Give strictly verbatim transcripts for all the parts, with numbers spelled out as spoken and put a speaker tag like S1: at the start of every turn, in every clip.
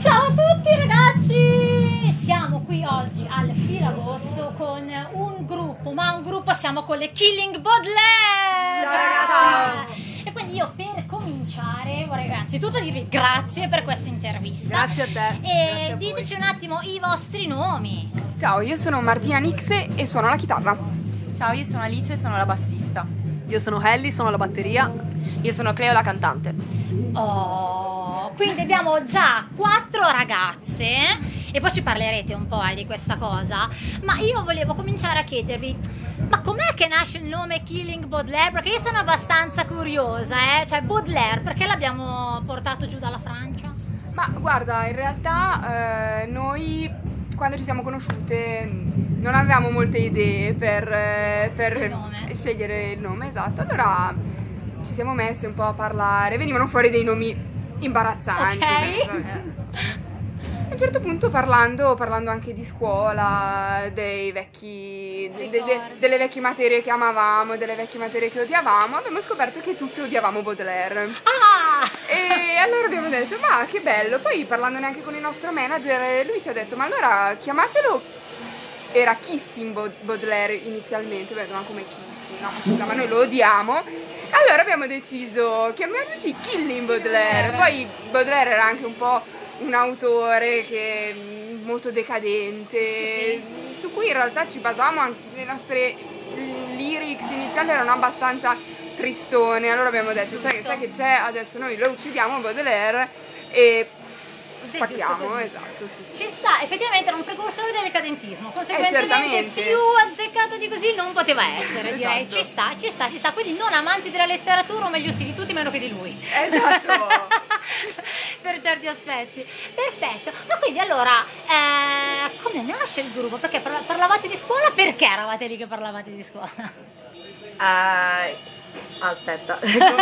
S1: Ciao a tutti ragazzi! Siamo qui oggi al Firagosto con un gruppo, ma un gruppo siamo con le Killing Baudelaire!
S2: Ciao ragazzi!
S1: E quindi io per cominciare vorrei innanzitutto dirvi grazie per questa intervista.
S2: Grazie a te.
S1: E diteci un attimo i vostri nomi.
S2: Ciao, io sono Martina Nixe e suono la chitarra.
S3: Ciao, io sono Alice e sono la bassista.
S4: Io sono Ellie, sono la batteria.
S3: Io sono Cleo, la cantante.
S1: Oh, quindi abbiamo già quattro ragazze e poi ci parlerete un po' eh, di questa cosa, ma io volevo cominciare a chiedervi, ma com'è che nasce il nome Killing Baudelaire? Perché io sono abbastanza curiosa, eh? Cioè Baudelaire, perché l'abbiamo portato giù dalla Francia?
S2: Ma guarda, in realtà eh, noi quando ci siamo conosciute non avevamo molte idee per, eh, per
S1: Il nome.
S2: scegliere il nome, esatto. Allora ci siamo messe un po' a parlare, venivano fuori dei nomi imbarazzanti.
S1: Ok.
S2: A un certo punto parlando, parlando anche di scuola, dei vecchi, de- de- de- delle vecchie materie che amavamo, delle vecchie materie che odiavamo, abbiamo scoperto che tutti odiavamo Baudelaire.
S1: Ah!
S2: E allora abbiamo detto, ma che bello, poi parlandone anche con il nostro manager, lui ci ha detto, ma allora chiamatelo, era Kissing Baudelaire inizialmente, beh, ma come Kissing, no, scusa, ma noi lo odiamo. Allora abbiamo deciso, chiamiamoci Killing Baudelaire, poi Baudelaire era anche un po' un autore che molto decadente,
S1: Sì, sì.
S2: su cui in realtà ci basavamo anche, le nostre lyrics iniziali erano abbastanza tristone, allora abbiamo detto, sai, sai che c'è, adesso noi lo uccidiamo Baudelaire e
S1: Sì,
S2: spacchiamo,
S1: giusto così.
S2: esatto, sì, sì.
S1: Ci sta, effettivamente era un precursore del decadentismo, conseguentemente
S2: certamente.
S1: più azzeccato di così non poteva essere, direi.
S2: Esatto.
S1: Ci sta, ci sta, ci sta, quindi non amanti della letteratura, o meglio sì, di tutti meno che di lui.
S2: Esatto.
S1: Per certi aspetti. Perfetto. Ma quindi allora, eh, come nasce il gruppo? Perché parla- parlavate di scuola? Perché eravate lì che parlavate di scuola?
S3: Uh, aspetta,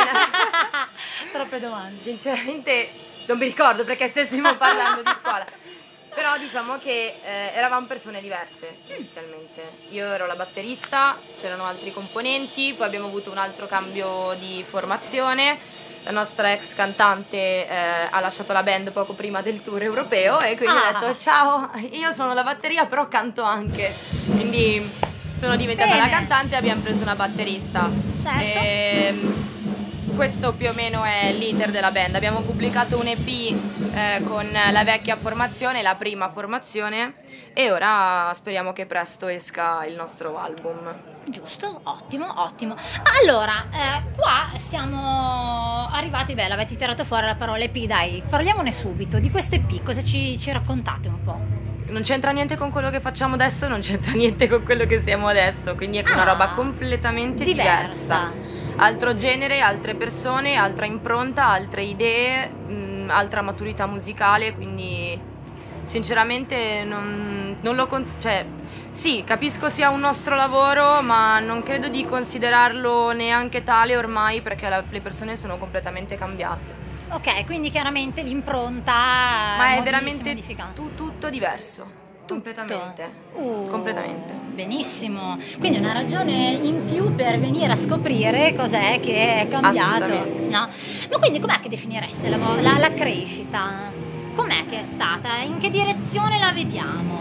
S1: Troppe domande.
S3: sinceramente non mi ricordo perché stessimo parlando di scuola. Però diciamo che eh, eravamo persone diverse inizialmente. Io ero la batterista, c'erano altri componenti, poi abbiamo avuto un altro cambio di formazione. La nostra ex cantante eh, ha lasciato la band poco prima del tour europeo e quindi
S1: Ah.
S3: ha detto ciao, io sono la batteria però canto anche. Quindi sono diventata
S1: Bene.
S3: la cantante e abbiamo preso una batterista.
S1: Certo.
S3: Ehm, questo più o meno è l'iter della band. Abbiamo pubblicato un E P eh, con la vecchia formazione, la prima formazione, e ora speriamo che presto esca il nostro album.
S1: Giusto, ottimo, ottimo. Allora, eh, qua siamo arrivati, beh, l'avete tirato fuori la parola E P, dai, parliamone subito. Di questo E P, cosa ci, ci raccontate un po'?
S3: Non c'entra niente con quello che facciamo adesso, non c'entra niente con quello che siamo adesso, quindi è una
S1: Ah,
S3: roba completamente diversa.
S1: diversa.
S3: Altro genere, altre persone, altra impronta, altre idee, mh, altra maturità musicale, quindi sinceramente non, non lo... Con- cioè, sì, capisco sia un nostro lavoro, ma non credo di considerarlo neanche tale ormai, perché la- le persone sono completamente cambiate.
S1: Ok, quindi chiaramente l'impronta
S3: Ma è
S1: modi- si
S3: veramente
S1: modifica.
S3: tu- tutto diverso. Completamente.
S1: Uh,
S3: Completamente.
S1: Benissimo. Quindi una ragione in più per venire a scoprire cos'è che è cambiato.
S3: Assolutamente.
S1: No? Ma quindi com'è che definireste la, vo- la, la crescita? Com'è che è stata? In che direzione la vediamo?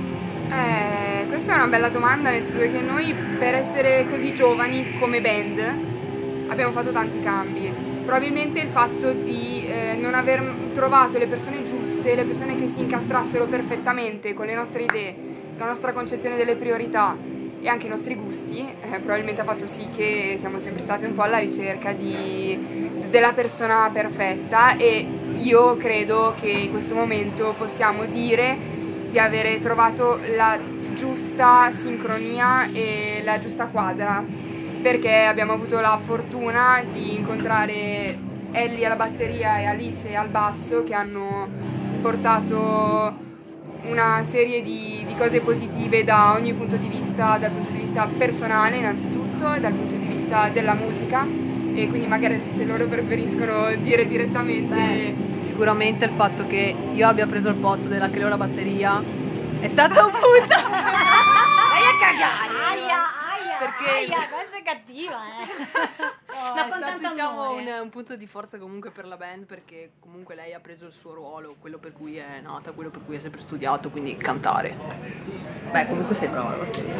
S2: Eh, questa è una bella domanda, nel senso che noi per essere così giovani come band abbiamo fatto tanti cambi. Probabilmente il fatto di eh, non aver trovato le persone giuste, le persone che si incastrassero perfettamente con le nostre idee, la nostra concezione delle priorità e anche i nostri gusti, eh, probabilmente ha fatto sì che siamo sempre stati un po' alla ricerca di, della persona perfetta, e io credo che in questo momento possiamo dire di avere trovato la giusta sincronia e la giusta quadra, perché abbiamo avuto la fortuna di incontrare Ellie alla batteria e Alice al basso, che hanno portato una serie di, di cose positive da ogni punto di vista, dal punto di vista personale innanzitutto e dal punto di vista della musica, e quindi magari se loro preferiscono dire direttamente.
S4: Beh, sicuramente il fatto che io abbia preso il posto della Cleo la batteria è stato un punto.
S3: Vai a cagare!
S1: Aia, aia,
S4: perché
S1: Aia, questa è cattiva, eh.
S4: no,
S1: Ma
S4: è
S1: con
S4: stato,
S1: tanto
S4: diciamo
S1: amore.
S4: un, un punto di forza comunque per la band, perché comunque lei ha preso il suo ruolo, quello per cui è nata, quello per cui ha sempre studiato, quindi cantare. Beh, comunque sei brava alla batteria.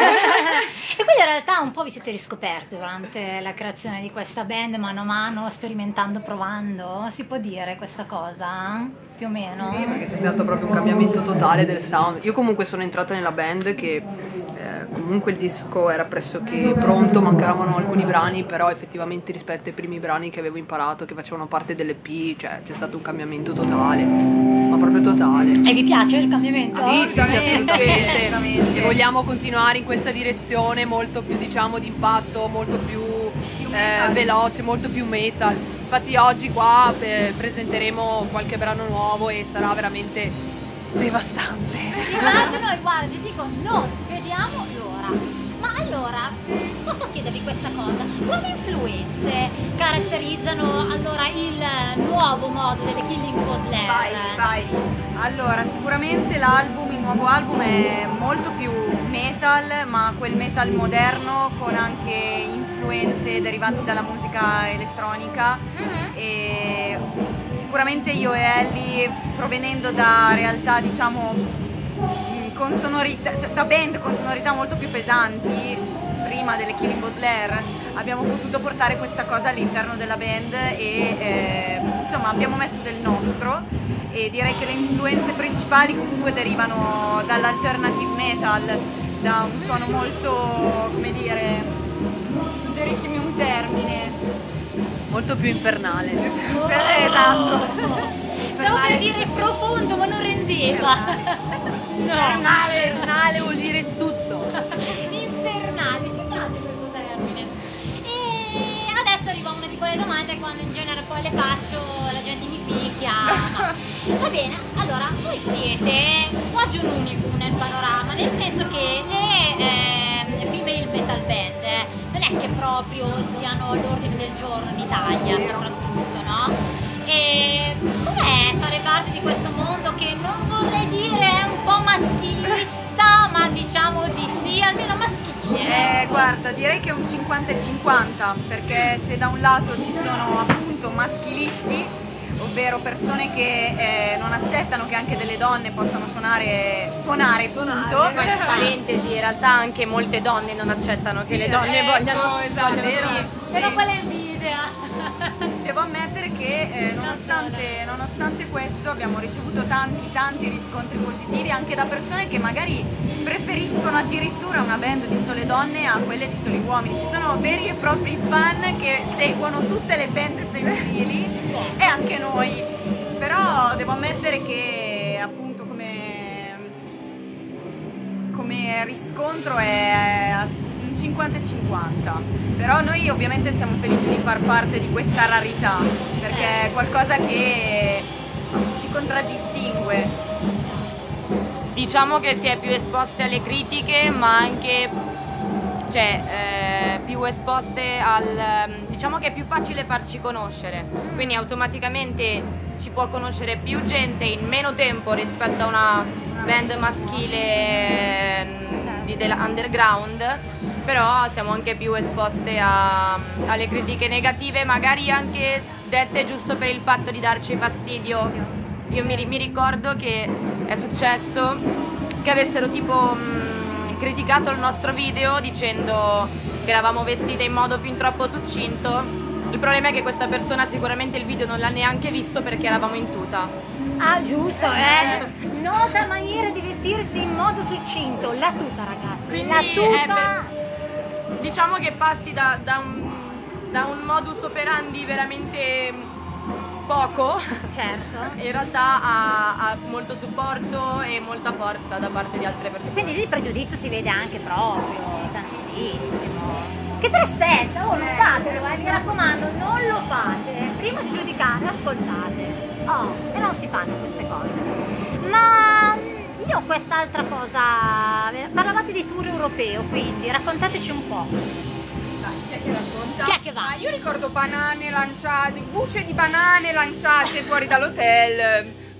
S1: E quindi in realtà un po' vi siete riscoperti durante la creazione di questa band, mano a mano, sperimentando, provando, si può dire questa cosa? Più o meno?
S4: Sì, perché c'è stato proprio un cambiamento totale del sound. Io comunque sono entrata nella band che eh, comunque il disco era pressoché pronto, mancavano alcuni brani, però effettivamente rispetto ai primi brani che avevo imparato, che facevano parte dell'E P, cioè c'è stato un cambiamento totale, ma proprio totale.
S1: E vi piace il cambiamento?
S4: Assolutamente, e vogliamo continuare in questa direzione molto più, diciamo, di impatto, molto più eh, veloce, molto più metal. Infatti oggi qua eh, presenteremo qualche brano nuovo e sarà veramente devastante.
S1: Immagino e guarda, ti dico, non vediamo l'ora. Ma allora, posso chiedervi questa cosa? Quali influenze caratterizzano allora il nuovo modo delle Killing Baudelaire?
S3: Vai, vai. Allora, sicuramente l'album, il nuovo album è molto più metal, ma quel metal moderno con anche influenze derivanti dalla musica elettronica.
S1: Mhm.
S3: E sicuramente io e Ellie, provenendo da realtà, diciamo, con sonorità, cioè da band con sonorità molto più pesanti, prima delle Killing Baudelaire, abbiamo potuto portare questa cosa all'interno della band e eh, insomma abbiamo messo del nostro, e direi che le influenze principali comunque derivano dall'alternative metal, da un suono molto, come dire, suggeriscimi un termine.
S4: Molto più infernale.
S3: Esatto.
S1: Stavo per dire profondo, ma non rendeva.
S4: Infernale, infernale vuol dire tutto.
S1: Infernale, ci piace questo termine. E adesso arriva una di quelle domande quando in genere poi le faccio la gente mi picchia. No. Va bene, allora voi siete quasi un unicum nel panorama, nel senso che le eh, female metal band eh, non è che proprio siano all'ordine del giorno in Italia soprattutto, no? E com'è fare parte di questo mondo che non vorrei dire è un po' maschilista, ma diciamo di sì, almeno maschile?
S3: Eh, guarda, direi che è un cinquanta e cinquanta, perché se da un lato ci sono appunto maschilisti, ovvero persone che eh, non accettano che anche delle donne possano suonare, suonare, punto.
S2: Suonare.
S3: In parentesi, in realtà anche molte donne non accettano che le donne
S4: ecco,
S3: vogliano,
S4: esatto,
S3: vogliano
S4: vero.
S3: sì,
S1: Però
S3: sì.
S1: quella è invidia.
S3: Devo ammettere che eh, nonostante, nonostante questo abbiamo ricevuto tanti tanti riscontri positivi anche da persone che magari preferiscono addirittura una band di sole donne a quelle di soli uomini. Ci sono veri e propri fan che seguono tutte le band femminili e anche noi, però devo ammettere che appunto come, come riscontro è un cinquanta e cinquanta, però noi ovviamente siamo felici di far parte di questa rarità, perché è qualcosa che ci contraddistingue.
S5: Diciamo che si è più esposte alle critiche, ma anche cioè, eh, più esposte al... diciamo che è più facile farci conoscere, quindi automaticamente ci può conoscere più gente in meno tempo rispetto a una band maschile eh, di, della underground, però siamo anche più esposte a, alle critiche negative, magari anche dette giusto per il fatto di darci fastidio. Io mi, mi ricordo che è successo che avessero tipo mh, criticato il nostro video dicendo che eravamo vestite in modo fin troppo succinto. Il problema è che questa persona sicuramente il video non l'ha neanche visto perché eravamo in tuta.
S1: Ah, giusto, eh! Nota maniera di vestirsi in modo succinto, la tuta ragazzi,
S5: Quindi
S1: la
S5: è
S1: tuta!
S5: per- diciamo che passi da, da, un, da un modus operandi veramente poco,
S1: Certo.
S5: in realtà ha, ha molto supporto e molta forza da parte di altre persone.
S1: Quindi lì il pregiudizio si vede anche proprio, tantissimo. Che tristezza, oh non fatelo, eh, mi raccomando, non lo fate. Prima di giudicare, ascoltate. Oh, e non si fanno queste cose. Ma io ho quest'altra cosa, parlavate di tour europeo, quindi raccontateci un po'.
S2: Chi è che racconta?
S1: Chi è che va?
S2: Ah, io ricordo banane lanciate, bucce di banane lanciate fuori dall'hotel,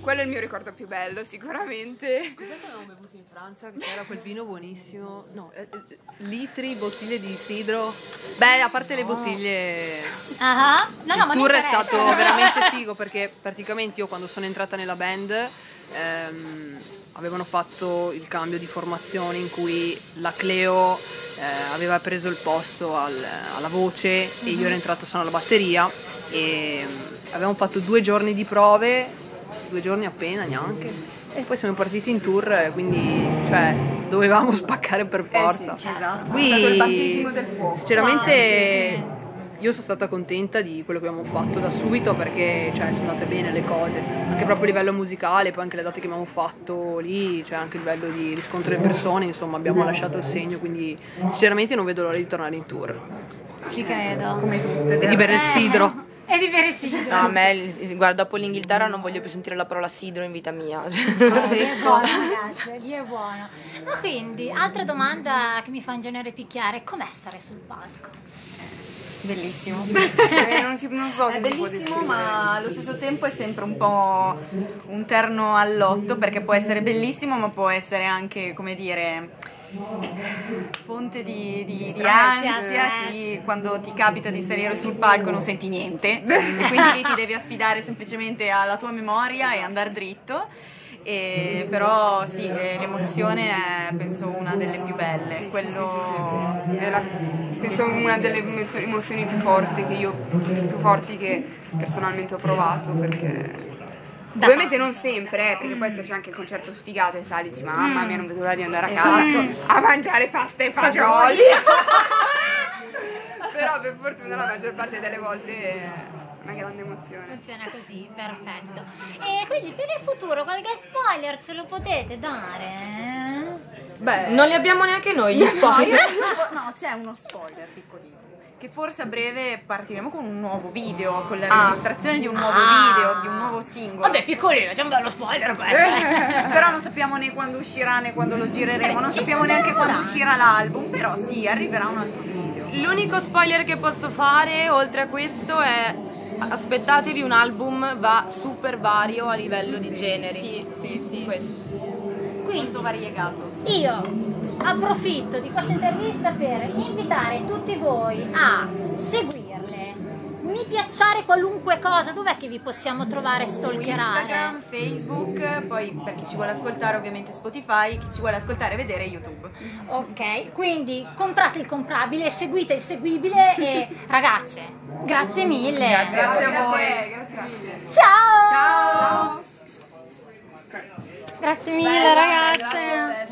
S2: quello è il mio ricordo più bello, sicuramente.
S4: Cos'è che avevamo bevuto in Francia? Che c'era quel vino buonissimo. No, eh, eh, litri, bottiglie di sidro. Beh, a parte le bottiglie,
S1: Ah, no, no,
S4: il
S1: ma mi
S4: tour è
S1: interessa.
S4: stato veramente figo perché praticamente io quando sono entrata nella band ehm, avevano fatto il cambio di formazione in cui la Cleo eh, aveva preso il posto al- alla voce e io ero entrata solo alla batteria e mm, avevamo fatto due giorni di prove, due giorni appena neanche, e poi siamo partiti in tour, eh, quindi cioè dovevamo spaccare per
S2: Eh sì,
S4: forza.
S2: esatto.
S4: Qui,
S2: È stato il battesimo del fuoco.
S4: sinceramente io sono stata contenta di quello che abbiamo fatto da subito perché cioè, sono andate bene le cose, anche proprio a livello musicale, poi anche le date che abbiamo fatto lì, cioè anche a livello di riscontro delle persone, insomma abbiamo lasciato il segno, quindi sinceramente non vedo l'ora di tornare in tour
S1: Ci credo.
S6: Come tutte.
S4: e di bere il sidro.
S1: E di bere sidro.
S3: No, a me, il- guarda, dopo l'Inghilterra non voglio più sentire la parola sidro in vita mia.
S1: Lì è buono, ragazzi, lì è buono. Ma quindi, altra domanda che mi fa in genere picchiare: com'è stare sul palco?
S6: Bellissimo.
S2: Eh, non, si, non so se
S6: È
S2: si può
S6: bellissimo,
S2: descrivere.
S6: ma allo stesso tempo è sempre un po' un terno all'otto, perché può essere bellissimo, ma può essere anche, come dire, fonte di, di- di
S1: Ansia,
S6: ansia,
S1: stress.
S6: sì, quando ti capita di salire sul palco non senti niente, e quindi lì ti devi affidare semplicemente alla tua memoria e andare dritto. E però sì, eh, l'emozione è penso una delle più belle.
S2: Sì, sì,
S6: Quello...
S2: sì, sì, sì. È la- penso una delle emozio- emozioni più forti che io più forti che personalmente ho provato, perché
S1: Da
S2: ovviamente non sempre, eh, perché può esserci anche il concerto sfigato e sali dici mamma mia non vedo l'ora di andare a casa a mangiare pasta e fagioli. Però per fortuna la maggior parte delle volte è una grande emozione.
S1: Funziona così, perfetto. E quindi per il futuro qualche spoiler ce lo potete dare?
S4: Beh,
S3: Non li abbiamo neanche noi gli
S6: No,
S3: spoiler.
S6: io- io- no, c'è uno spoiler piccolino. Che forse a breve partiremo con un nuovo video, con la
S3: Ah.
S6: registrazione di un nuovo
S1: Ah.
S6: video, di un nuovo singolo.
S1: Vabbè, piccolino, c'è un bello spoiler questo. eh.
S6: Però non sappiamo né quando uscirà né quando lo gireremo,
S1: Eh,
S6: non
S1: ci
S6: sappiamo
S1: sto
S6: neanche quando
S1: lavorando.
S6: uscirà l'album, però sì, arriverà un altro video.
S3: L'unico spoiler che posso fare, oltre a questo, è aspettatevi un album va super vario a livello di generi.
S6: Sì, sì, sì.
S1: Quindi
S6: Molto variegato.
S1: io approfitto di questa intervista per invitare tutti voi a seguirle, mi piacciare qualunque cosa. Dov'è che vi possiamo trovare, stalkerare?
S6: Instagram, Facebook, poi per chi ci vuole ascoltare ovviamente Spotify, chi ci vuole ascoltare e vedere YouTube.
S1: Ok, quindi comprate il comprabile, seguite il seguibile e ragazze, grazie mille.
S2: Grazie a voi, grazie mille.
S1: Ciao!
S2: Ciao!
S1: Grazie mille ragazze.